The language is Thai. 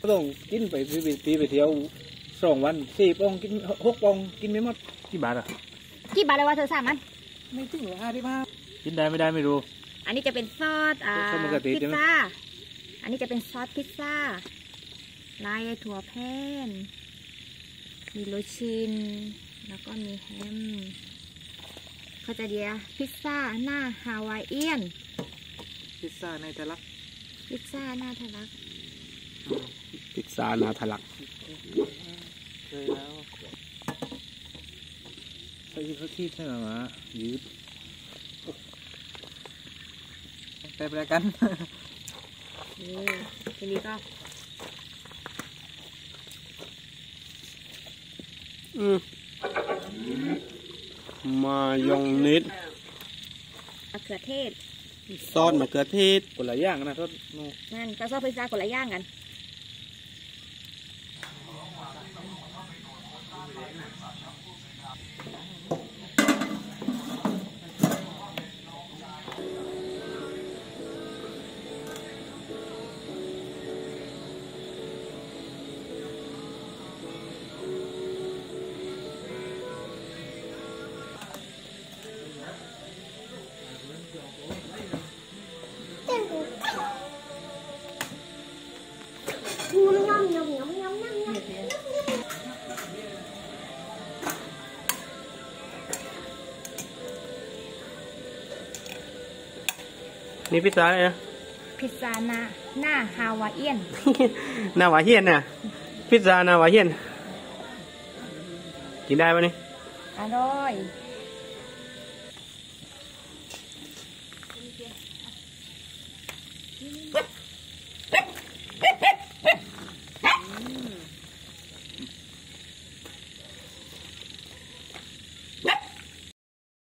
ต้องกินไปปีไปเที่ยว2 วัน4 ปองกิน6 ปองกินไม่หมดกี่บาทอ่ะกี่บาทเลยว่าเธอสามมันไม่ถึง55กินได้ไม่ได้ไม่รู้อันนี้จะเป็นซอสพิซซ่าอันนี้จะเป็นซอสพิซซ่าลายถั่วแผ่นมีโรชินแล้วก็มีแฮมเขาจะเรียกพิซซ่าหน้าฮาวายเอียนพิซซ่าในทะลักพิซซ่าหน้าทะลักพิซซ่าหน้าทะลักเคยแล้วใส่พริกขี้ใช่ไหมวะยืดไปไปกันทีนี้ก็มายองเนสมะเขือเทศซอสมะเขือเทศคนละอย่างนะทอดนั่นก็ซอสพิซซ่าคนละอย่างกันนี่พิซซ่าอะไรนะพิซซ่าหน้าฮาวายเอียนหน้าวาเฮียนน่ะพิซซ่าหน้าวาเฮียนกินได้ปะนี่อร่อย